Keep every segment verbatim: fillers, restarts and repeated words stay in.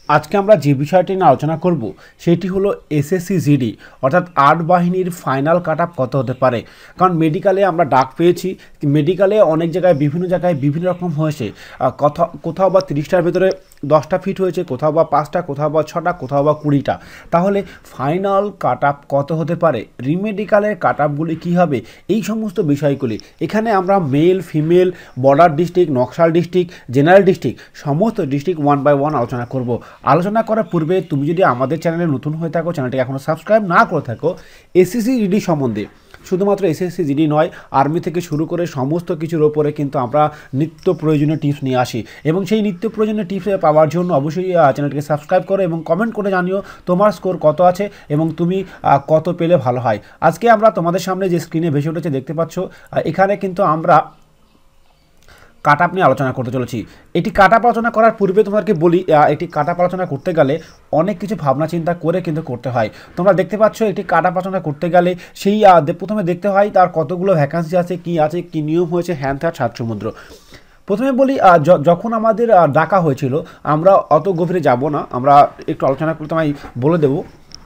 আজকে আমরা যে বিষয়টি নিয়ে আলোচনা করব সেটি হলো এসএসসি জিডি অর্থাৎ আট বাহিনীর ফাইনাল কাট আপ কত হতে পারে। কারণ মেডিকেলে আমরা ডাক পেয়েছি, মেডিকেলে অনেক জায়গায় বিভিন্ন জায়গায় বিভিন্ন রকম হয়েছে, কোথাও কোথাও বা তিরিশটার ভেতরে দশটা ফিট হয়েছে, কোথাও বা পাঁচটা, কোথাও বা ছটা, কোথাও বা কুড়িটা। তাহলে ফাইনাল কাট আপ কত হতে পারে, রিমেডিকেলের কাট আপগুলি কী হবে, এই সমস্ত বিষয়গুলি এখানে আমরা male female border district, Naxal district, general district সমস্ত ডিস্ট্রিক্ট ওয়ান বাই ওয়ান আলোচনা করব। আলোচনা করার পূর্বে তুমি যদি আমাদের চ্যানেলে নতুন হয়ে থাকো, চ্যানেলটি এখনও সাবস্ক্রাইব না করে থাকো, এসএসসি জিডি সম্বন্ধে শুধুমাত্র এসএসসি জিডি নয়, আর্মি থেকে শুরু করে সমস্ত কিছুর ওপরে কিন্তু আমরা নিত্য প্রয়োজনীয় টিপস নিয়ে আসি এবং সেই নিত্য প্রয়োজনীয় টিপস পাওয়ার জন্য অবশ্যই চ্যানেলটিকে সাবস্ক্রাইব করো এবং কমেন্ট করে জানিও তোমার স্কোর কত আছে এবং তুমি কত পেলে ভালো হয়। আজকে আমরা তোমাদের সামনে যে স্ক্রিনে ভেসে উঠেছে দেখতে পাচ্ছ, এখানে কিন্তু আমরা কাট আপ নিয়ে আলোচনা করতে চলেছি। এটি কাট আপ আলোচনা করার পূর্বে তোমাদেরকে বলি, এটি কাট আপ আলোচনা করতে গেলে অনেক কিছু ভাবনা চিন্তা করে কিন্তু করতে হয়। তোমরা দেখতে পাচ্ছ এটি কাট আপ আলোচনা করতে গেলে সেই প্রথমে দেখতে হয় তার কতগুলো ভ্যাকান্সি আছে, কি আছে, কি নিয়ম হয়েছে, হ্যান ত্যান সাত সমুদ্র। প্রথমে বলি, যখন আমাদের ডাকা হয়েছিল আমরা অত গভীরে যাব না, আমরা একটু আলোচনা করতে আমি বলে দেবো।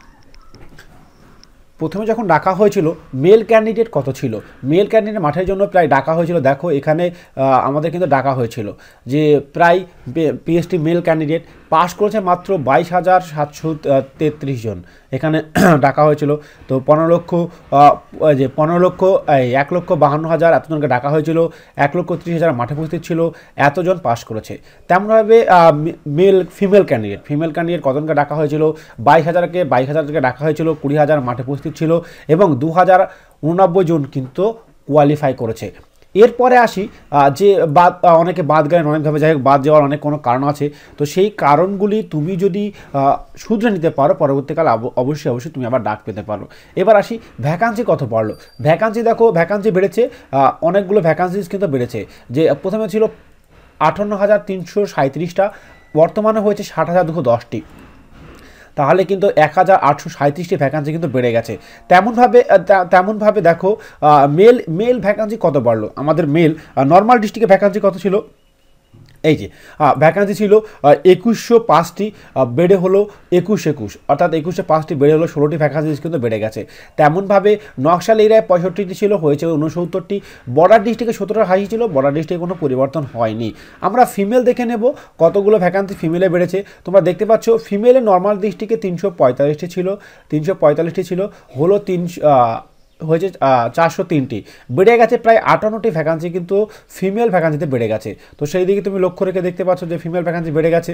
প্রথমে যখন ডাকা হয়েছিল মেল ক্যান্ডিডেট কত ছিল, মেল ক্যান্ডিডেট মাঠের জন্য প্রায় ডাকা হয়েছিল, দেখো এখানে আমাদের কিন্তু ডাকা হয়েছিল যে প্রায় পিএসটি মেল ক্যান্ডিডেট পাস করেছে মাত্র বাইশ হাজার সাতশো তেত্রিশ জন এখানে ডাকা হয়েছিল। তো পনেরো লক্ষ যে পনেরো লক্ষ এক লক্ষ বাহান্ন হাজার এতজনকে ডাকা হয়েছিল, এক লক্ষ ত্রিশ হাজার মাঠে উপস্থিত ছিল, এতজন পাস করেছে। তেমনভাবে male female candidate female candidate কতজনকে ডাকা হয়েছিল, বাইশ হাজারকে বাইশ হাজারকে ডাকা হয়েছিল, কুড়ি হাজার মাঠে উপস্থিত ছিল এবং দু হাজার উননব্বই জন কিন্তু কোয়ালিফাই করেছে। এরপরে আসি যে বাদ অনেকে বাদ গেলেন অনেকভাবে, যাই হোক বাদ যাওয়ার অনেক কোনো কারণ আছে, তো সেই কারণগুলি তুমি যদি শুধরে নিতে পারো পরবর্তীকালে অবশ্যই অবশ্যই তুমি আবার ডাক পেতে পারো। এবার আসি ভ্যাকান্সি কত বাড়লো। ভ্যাকান্সি দেখো ভ্যাকান্সি বেড়েছে, অনেকগুলো ভ্যাকান্সিস কিন্তু বেড়েছে। যে প্রথমে ছিল আটান্ন হাজার তিনশো সাঁত্রিশটা, বর্তমানে হয়েছে ষাট হাজার দুশো দশটি, তাহলে কিন্তু এক হাজার আটশো সাঁত্রিশটি ভ্যাকান্সি কিন্তু বেড়ে গেছে। তেমনভাবে তেমনভাবে দেখো মেল মেল ভ্যাকান্সি কত বাড়লো। আমাদের মেল নর্মাল ডিস্ট্রিক্টে ভ্যাকান্সি কত ছিল, এই যে ভ্যাকান্সি ছিল একুশশো পাঁচটি, বেড়ে হলো একুশ একুশ অর্থাৎ একুশশো পাঁচটি বেড়ে হলো ষোলোটি ভ্যাকান্সি কিন্তু বেড়ে গেছে। তেমনভাবে নকশাল এরিয়ায় পঁয়ষট্টিটি ছিল, হয়েছে উনসত্তরটি। বর্ডার ডিস্ট্রিক্টে সতেরোটা হাই ছিল, বর্ডার ডিস্ট্রিক্টে কোনো পরিবর্তন হয়নি। আমরা ফিমেল দেখে নেব কতগুলো ভ্যাকান্সি ফিমেলে বেড়েছে। তোমরা দেখতে পাচ্ছ ফিমেলে নর্মাল ডিস্ট্রিক্টে তিনশো পঁয়তাল্লিশটি ছিল, তিনশো পঁয়তাল্লিশটি ছিল হলো তিনশো হয়েছে চারশো তিনটি, বেড়ে গেছে প্রায় আটান্নটি ভ্যাকান্সি কিন্তু ফিমেল ভ্যাকান্সিতে বেড়ে গেছে। তো সেই দিকে তুমি লক্ষ্য রেখে দেখতে পাচ্ছ যে ফিমেল ভ্যাকান্সি বেড়ে গেছে।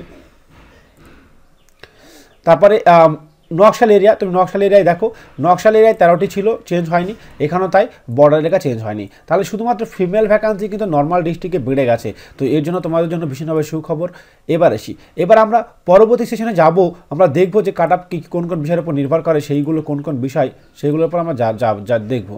তারপরে নকশাল এরিয়া, তুমি নকশাল এরিয়ায় দেখো নকশাল এরিয়ায় তেরোটি ছিল, চেঞ্জ হয়নি, এখানেও তাই, বর্ডার এলাকা চেঞ্জ হয়নি। তাহলে শুধুমাত্র ফিমেল ভ্যাকান্সি কিন্তু নর্মাল ডিস্ট্রিক্টে বেড়ে গেছে। তো এর জন্য তোমাদের জন্য ভীষণভাবে সুখবর। এবার আসি, এবার আমরা পরবর্তী সেশনে যাব, আমরা দেখবো যে কাট আপ কি কোন কোন বিষয়ের উপর নির্ভর করে, সেইগুলো কোন কোন বিষয় সেইগুলোর উপর আমরা যা যা দেখব।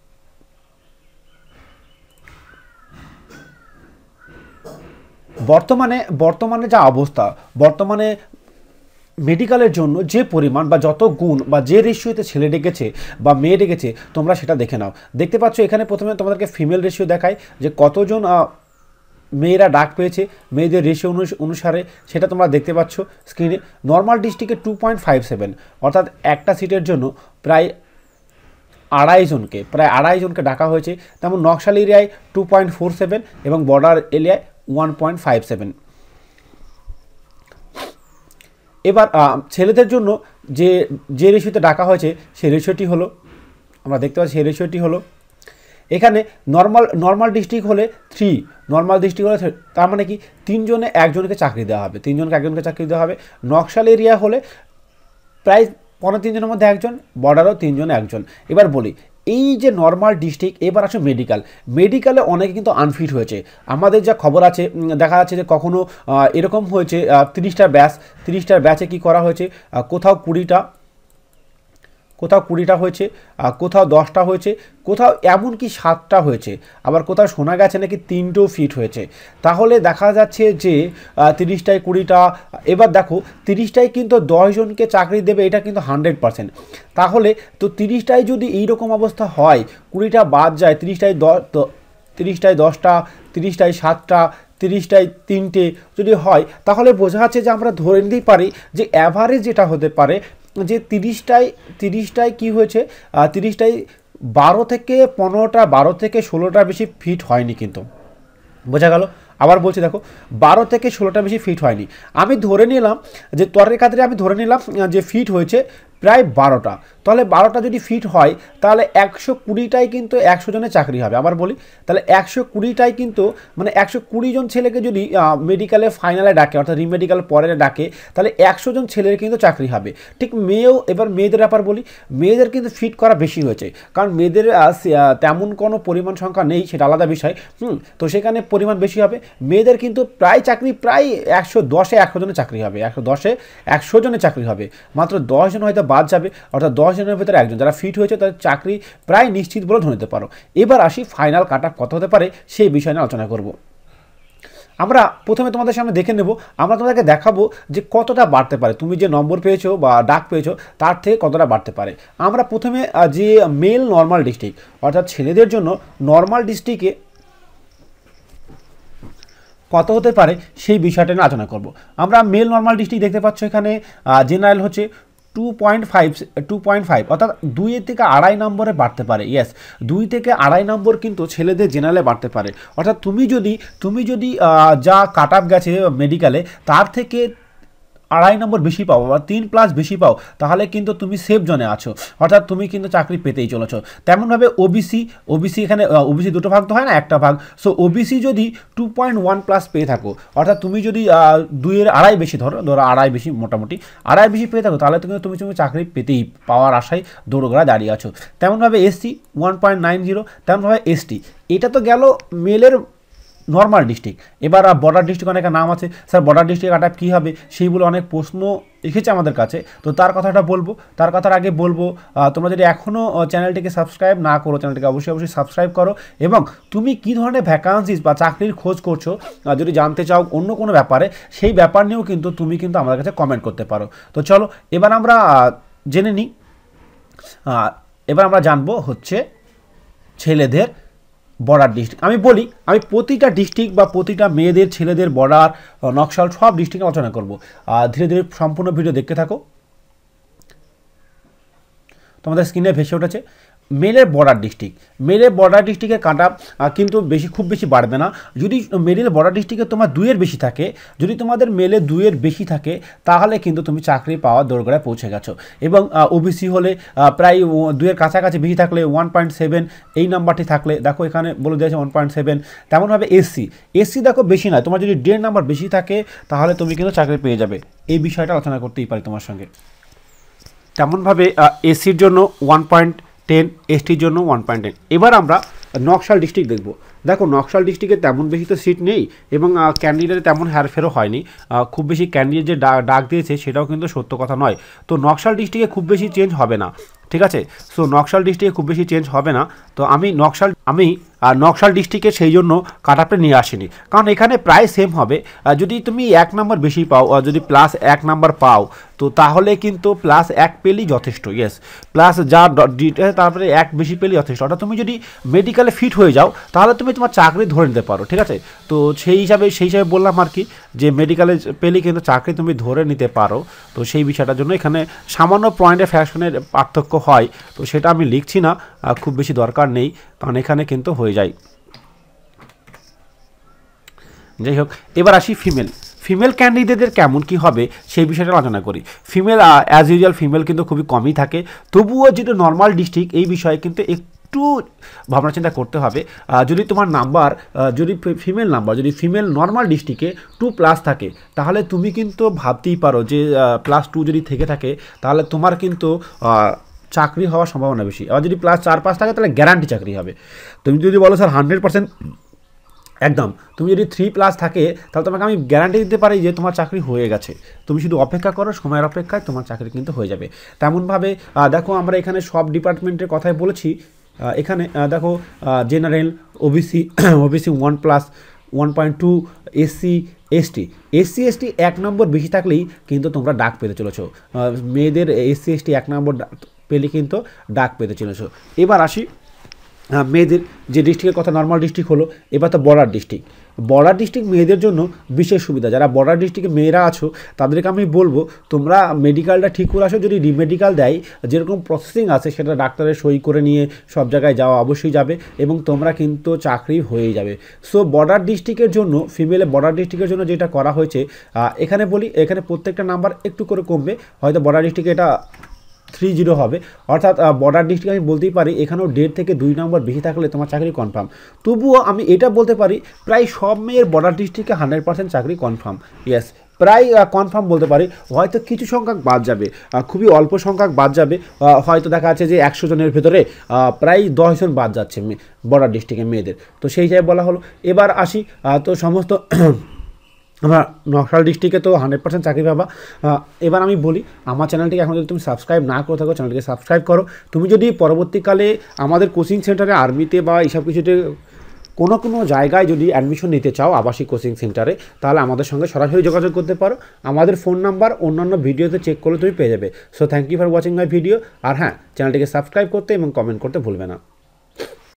বর্তমানে বর্তমানে যা অবস্থা, বর্তমানে মেডিকেলের জন্য যে পরিমাণ বা যত গুণ বা যে রেশিওতে ছেলে ডেকেছে বা মেয়ে ডেকেছে তোমরা সেটা দেখে নাও। দেখতে পাচ্ছ এখানে প্রথমে তোমাদেরকে ফিমেল রেশিও দেখায় যে কতজন মেয়েরা ডাক পেয়েছে, মেয়েদের রেশিও অনুসারে সেটা তোমরা দেখতে পাচ্ছ স্ক্রিনে। নর্মাল ডিস্ট্রিক্টে টু পয়েন্ট ফাইভ সেভেন অর্থাৎ একটা সিটের জন্য প্রায় আড়াই জনকে প্রায় আড়াই জনকে ডাকা হয়েছে। তেমন নকশাল এরিয়ায় টু পয়েন্ট ফোর সেভেন এবং বর্ডার এরিয়ায় ওয়ান পয়েন্ট ফাইভ সেভেন। এবার ছেলেদের জন্য যে যে রেশিওতে ডাকা হয়েছে সেই রেশিওটি হলো, আমরা দেখতে পাচ্ছি সেই রেশিওটি হলো এখানে নর্মাল নর্মাল ডিস্ট্রিক্ট হলে থ্রি, নর্মাল ডিস্ট্রিক্ট হলে তার মানে কি তিনজনে একজনকে চাকরি দেওয়া হবে, তিনজনকে একজনকে চাকরি দেওয়া হবে। নকশাল এরিয়া হলে প্রায় পনেরো তিনজনের মধ্যে একজন, বর্ডারও তিনজনে একজন। এবার বলি এই যে নর্মাল ডিস্ট্রিক্ট, এবার আসে মেডিকেল। মেডিকেলে অনেকে কিন্তু আনফিট হয়েছে। আমাদের যা খবর আছে দেখা যাচ্ছে যে কখনো এরকম হয়েছে তিরিশটার ব্যাচ তিরিশটার ব্যাচে কি করা হয়েছে, কোথাও কুড়িটা কোথাও কুড়িটা হয়েছে, কোথাও দশটা হয়েছে, কোথাও এমনকি সাতটা হয়েছে, আবার কোথাও শোনা গেছে নাকি তিনটেও ফিট হয়েছে। তাহলে দেখা যাচ্ছে যে তিরিশটায় কুড়িটা, এবার দেখো তিরিশটায় কিন্তু দশজনকে চাকরি দেবে, এটা কিন্তু হান্ড্রেড পার্সেন্ট। তাহলে তো তিরিশটায় যদি এইরকম অবস্থা হয়, কুড়িটা বাদ যায়, তিরিশটায় দশ তিরিশটায় দশটা, তিরিশটায় সাতটা, তিরিশটায় তিনটে যদি হয় তাহলে বোঝা যাচ্ছে যে আমরা ধরে নিতেই পারি যে অ্যাভারেজ যেটা হতে পারে যে তিরিশটায় তিরিশটায় কী হয়েছে, তিরিশটায় বারো থেকে পনেরোটা বারো থেকে ষোলোটা বেশি ফিট হয়নি, কিন্তু বোঝা গেল। আবার বলছি দেখো, বারো থেকে ষোলোটা বেশি ফিট হয়নি। আমি ধরে নিলাম যে তরের ক্ষেত্রে আমি ধরে নিলাম যে ফিট হয়েছে প্রায় বারোটা, তাহলে বারোটা যদি ফিট হয় তাহলে একশো কুড়িটাই কিন্তু একশো জনের চাকরি হবে। আবার বলি, তাহলে একশো কুড়িটাই কিন্তু মানে একশো কুড়ি জন ছেলেকে যদি মেডিকেলে ফাইনালে ডাকে অর্থাৎ রিমেডিকেল পরে ডাকে তাহলে একশো জন ছেলের কিন্তু চাকরি হবে। ঠিক মেয়েও, এবার মেয়েদের ব্যাপার বলি, মেয়েদের কিন্তু ফিট করা বেশি হয়েছে, কারণ মেয়েদের তেমন কোনো পরিমাণ সংখ্যা নেই, সেটা আলাদা বিষয়। হুম তো সেখানে পরিমাণ বেশি হবে। মেয়েদের কিন্তু প্রায় চাকরি প্রায় একশো দশে একশো জনের চাকরি হবে, একশো দশে একশো জনের চাকরি হবে, মাত্র দশ জন হয়তো বাদ যাবে, অর্থাৎ দশ জনের ভিতরে একজন যারা ফিট হয়েছে তাদের চাকরি প্রায় নিশ্চিত বলে ধরে নিতে পারো। এবার আসি ফাইনাল কাট অফ কত হতে পারে সেই বিষয় নিয়ে আলোচনা করব। আমরা প্রথমে তোমাদের সামনে দেখে নেব, আমরা তোমাদেরকে দেখাবো যে কতটা বাড়তে পারে, তুমি যে নম্বর পেয়েছো বা ডাক পেয়েছো তার থেকে কতটা বাড়তে পারে। আমরা প্রথমে যে মেল নর্মাল ডিস্ট্রিক্ট অর্থাৎ ছেলেদের জন্য নর্মাল ডিস্ট্রিক্টে কত হতে পারে সেই বিষয়টা নিয়ে আলোচনা করব। আমরা মেল নর্মাল ডিস্ট্রিক্ট দেখতে পাচ্ছ, এখানে জেনারেল হচ্ছে two point five two point five অর্থাৎ দুই থেকে আড়াই নম্বরে বাড়তে পারে। ইয়েস, দুই থেকে আড়াই নম্বর কিন্তু ছেলেদের জেনারেলে বাড়তে পারে। অর্থাৎ তুমি যদি তুমি যদি যা কাট অফ গেছে মেডিকেলে তার থেকে আড়াই নম্বর বেশি পাও বা তিন প্লাস বেশি পাও তাহলে কিন্তু তুমি সেফ জোনে আছো, অর্থাৎ তুমি কিন্তু চাকরি পেতেই চলেছো। তেমনভাবে ওবিসি ওবিসি এখানে ওবিসি দুটো ভাগ তো হয় না, একটা ভাগ। সো ওবিসি যদি টু পয়েন্ট ওয়ান প্লাস পেয়ে থাকো, অর্থাৎ তুমি যদি দুইয়ের আড়াই বেশি ধরো ধরো আড়াই বেশি মোটামুটি আড়াই বেশি পেয়ে থাকো তাহলে কিন্তু তুমি তুমি চাকরি পেতেই পাওয়ার আশায় দৌড়গোড়া দাঁড়িয়ে আছো। তেমনভাবে SC one point nine zero, তেমনভাবে এসটি। এটা তো গেল মেলের নর্মাল ডিস্ট্রিক্ট। এবার বর্ডার ডিস্ট্রিক্ট অনেক নাম আছে, sir border district cut off কী হবে সেইগুলো অনেক প্রশ্ন এসেছে আমাদের কাছে, তো তার কথাটা বলবো। তার কথার আগে বলবো তোমরা যদি এখনও চ্যানেলটিকে সাবস্ক্রাইব না করো চ্যানেলটিকে অবশ্যই অবশ্যই সাবস্ক্রাইব করো, এবং তুমি কী ধরনের ভ্যাকান্সিস বা চাকরির খোঁজ করছো যদি জানতে চাও অন্য কোনো ব্যাপারে সেই ব্যাপার নিয়েও কিন্তু তুমি কিন্তু আমাদের কাছে কমেন্ট করতে পারো। তো চলো এবার আমরা জেনে নিই, এবার আমরা জানবো হচ্ছে ছেলেদের বর্ডার ডিস্ট্রিক্ট। আমি বলি আমি প্রতিটা ডিস্ট্রিক্ট বা প্রতিটা মেয়েদের ছেলেদের বর্ডার নকশাল সব ডিস্ট্রিক্টে আলোচনা করবো। ধীরে ধীরে সম্পূর্ণ ভিডিও দেখতে থাকো। তোমাদের স্ক্রিনে ভেসে উঠেছে মেলের বর্ডার ডিস্ট্রিক্ট। মেলের বর্ডার ডিস্ট্রিক্টের কাট অফ কিন্তু বেশি খুব বেশি বাড়বে না। যদি মেলের বর্ডার ডিস্ট্রিক্টে তোমার দুইয়ের বেশি থাকে, যদি তোমাদের মেলে দুইয়ের বেশি থাকে তাহলে কিন্তু তুমি চাকরি পাওয়ার দোরগোড়ায় পৌঁছে গেছো। এবং ওবিসি হলে প্রায় দুইয়ের কাছাকাছি বেশি থাকলে ওয়ান পয়েন্ট সেভেন এই নাম্বারটি থাকলে, দেখো এখানে বলে দিয়েছে ওয়ান পয়েন্ট সেভেন। তেমনভাবে এসসি এসসি দেখো বেশি নয়, তোমার যদি ডের নাম্বার বেশি থাকে তাহলে তুমি কিন্তু চাকরি পেয়ে যাবে। এই বিষয়টা আলোচনা করতেই পারি তোমার সঙ্গে। তেমনভাবে এসসির জন্য ওয়ান পয়েন্ট টেন, এসটির জন্য ওয়ান পয়েন্ট টেন। এবার আমরা নকশাল ডিস্ট্রিক্ট দেখব। দেখো নকশাল ডিস্ট্রিক্টে তেমন বেশি তো সিট নেই এবং ক্যান্ডিডেটে তেমন হেরফেরও হয়নি, খুব বেশি ক্যান্ডিডেট যে ডাক দিয়েছে সেটাও কিন্তু সত্য কথা নয়। তো নকশাল ডিস্ট্রিক্টে খুব বেশি চেঞ্জ হবে না, ঠিক আছে। সো নকশাল ডিস্ট্রিক্টে খুব বেশি চেঞ্জ হবে না। তো আমি নকশাল আমি নকশাল ডিস্ট্রিক্টে সেই জন্য কাট অফটা নিয়ে আসিনি, কারণ এখানে প্রায় সেম হবে। যদি তুমি এক নাম্বার বেশি পাও, যদি প্লাস এক নাম্বার পাও তো তাহলে কিন্তু প্লাস এক পেলেই যথেষ্ট। ইয়েস, প্লাস যা তারপরে এক বেশি পেলেই যথেষ্ট। অর্থাৎ তুমি যদি মেডিকেলে ফিট হয়ে যাও তাহলে তুমি তোমার চাকরি ধরে নিতে পারো, ঠিক আছে। তো সেই হিসাবে সেই হিসাবে বললাম আর কি, যে মেডিকেলে পেলেই কিন্তু চাকরি তুমি ধরে নিতে পারো। তো সেই বিষয়টার জন্য এখানে সামান্য পয়েন্টে ফ্যাশনের পার্থক্য হয়, তো সেটা আমি লিখছি না, খুব বেশি দরকার নেই, কারণ এখানে কিন্তু হয়ে যায়। যাই হোক, এবার আসি ফিমেল ফিমেল ক্যান্ডিডেটদের কেমন কি হবে সেই বিষয়টা আলোচনা করি। ফিমেল অ্যাজ ইউজুয়াল ফিমেল কিন্তু খুবই কমই থাকে, তবুও যেটা নর্মাল ডিস্ট্রিক্ট এই বিষয়ে কিন্তু একটু ভাবনা চিন্তা করতে হবে। যদি তোমার নাম্বার যদি ফিমেল নাম্বার যদি ফিমেল নর্মাল ডিস্ট্রিক্টে টু প্লাস থাকে তাহলে তুমি কিন্তু ভাবতেই পারো যে প্লাস টু যদি থেকে থাকে তাহলে তোমার কিন্তু চাকরি হওয়ার সম্ভাবনা বেশি। আর যদি প্লাস চার পাঁচ থাকে তাহলে গ্যারান্টি চাকরি হবে। তুমি যদি বলো স্যার হান্ড্রেড পার্সেন্ট একদম, তুমি যদি থ্রি প্লাস থাকে তাহলে তোমাকে আমি গ্যারান্টি দিতে পারি যে তোমার চাকরি হয়ে গেছে, তুমি শুধু অপেক্ষা করো, সময়ের অপেক্ষায় তোমার চাকরি কিন্তু হয়ে যাবে। তেমনভাবে দেখো আমরা এখানে সব ডিপার্টমেন্টের কথাই বলেছি। এখানে দেখো general, OBC OBC one plus one point two, SC ST SC ST এক নম্বর বেশি থাকলেই কিন্তু তোমরা ডাক পেতে চলেছো। মেয়েদের এসসি এসটি এক নম্বর পেলে কিন্তু ডাক পেতে চলেছো। এবার আসি মেয়েদের যে ডিস্ট্রিক্টের কথা, নর্মাল ডিস্ট্রিক্ট হলো, এবার তো বর্ডার ডিস্ট্রিক্ট। বর্ডার ডিস্ট্রিক্ট মেয়েদের জন্য বিশেষ সুবিধা, যারা বর্ডার ডিস্ট্রিক্টে মেয়েরা আছো তাদেরকে আমি বলবো তোমরা মেডিকেলটা ঠিক করে আসো। যদি রিমেডিকেল দেয়, যেরকম প্রসেসিং আছে সেটা ডাক্তারের সই করে নিয়ে সব জায়গায় যাওয়া অবশ্যই যাবে এবং তোমরা কিন্তু চাকরি হয়েই যাবে। সো বর্ডার ডিস্ট্রিক্টের জন্য, ফিমেলে বর্ডার ডিস্ট্রিক্টের জন্য যেটা করা হয়েছে, এখানে বলি এখানে প্রত্যেকটা নাম্বার একটু করে কমবে, হয়তো বর্ডার ডিস্ট্রিক্টে এটা থ্রি জিরো হবে, অর্থাৎ বর্ডার ডিস্ট্রিক্ট আমি বলতেই পারি এখানেও দেড় থেকে দুই নম্বর বেশি থাকলে তোমার চাকরি কনফার্ম। তবুও আমি এটা বলতে পারি প্রায় সব মেয়ের বর্ডার ডিস্ট্রিক্টে হান্ড্রেড পার্সেন্ট চাকরি কনফার্ম, ইয়েস প্রায় কনফার্ম বলতে পারি। হয়তো কিছু সংখ্যক বাদ যাবে, খুবই অল্প সংখ্যক বাদ যাবে, হয়তো দেখা যাচ্ছে যে একশো জনের ভেতরে প্রায় দশ জন বাদ যাচ্ছে বর্ডার ডিস্ট্রিক্টের মেয়েদের, তো সেই হিসাবে বলা হলো। এবার আসি, তো সমস্ত আমার নকশাল ডিস্ট্রিক্টে তো হান্ড্রেড পার্সেন্ট চাকরি পাবা। এবার আমি বলি আমার চ্যানেলটিকে এখন যদি তুমি সাবস্ক্রাইব না করে থাকো চ্যানেলটিকে সাবস্ক্রাইব করো। তুমি যদি পরবর্তীকালে আমাদের কোচিং সেন্টারে আর্মিতে বা এইসব কিছুতে কোনো কোনো জায়গায় যদি অ্যাডমিশন নিতে চাও আবাসিক কোচিং সেন্টারে, তাহলে আমাদের সঙ্গে সরাসরি যোগাযোগ করতে পারো। আমাদের ফোন নাম্বার অন্যান্য ভিডিওতে চেক করলে তুমি পেয়ে যাবে। So thank you for watching my video. আর হ্যাঁ, চ্যানেলটিকে সাবস্ক্রাইব করতে এবং কমেন্ট করতে ভুলবে না।